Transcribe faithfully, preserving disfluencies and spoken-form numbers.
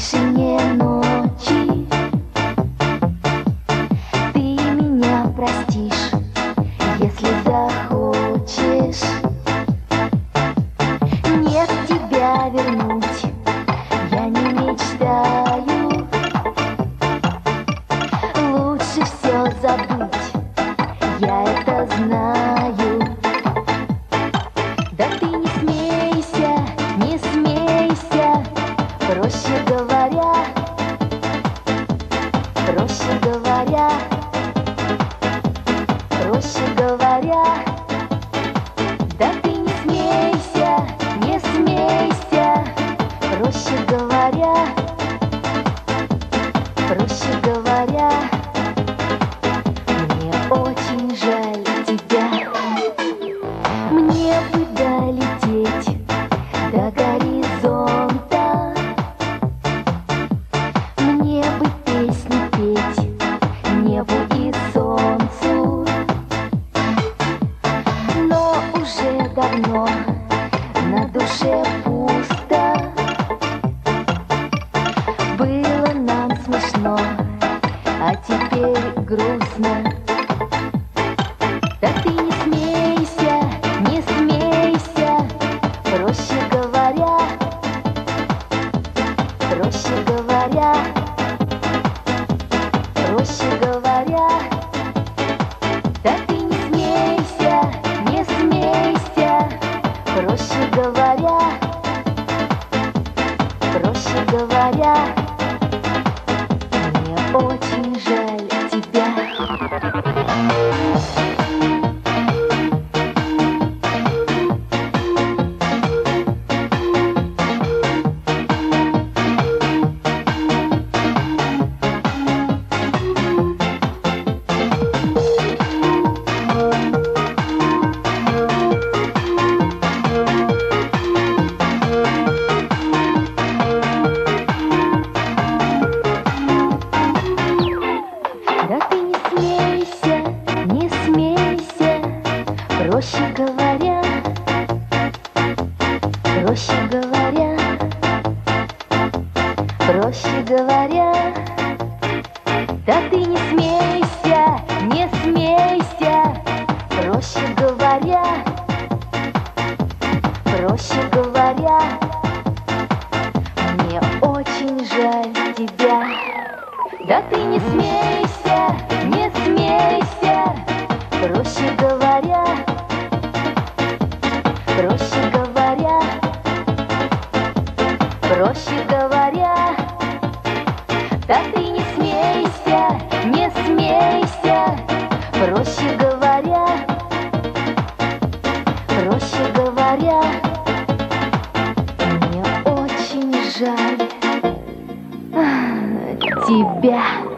тишине ночи ты меня простишь, если захочешь. Нет, тебя вернуть я не мечтаю. Лучше все забыть, я это знаю. Да ты не смейся, не смейся, проще говоря, проще говоря, проще говоря. Да ты не смейся, не смейся, проще говоря, проще говоря. Мне очень жаль тебя. Мне бы долететь до горизонта, мне бы песни петь небу и солнцу. Но уже давно на душе пусто. Было нам смешно, а теперь грустно. Да ты не смейся, не смейся, проще говоря, проще говоря, проще говоря. Да ты не смейся, не смейся, проще говоря, проще говоря. Мне очень жаль тебя. Да ты не смейся, не смейся, проще говоря, проще говоря, проще говоря. Да ты не смейся, не смейся, проще говоря, проще говоря. Мне очень жаль тебя. Да ты не смейся, не смейся, проще говоря, проще говоря, проще говоря. Да ты не смейся, не смейся, проще говоря, проще говоря. Мне очень жаль тебя.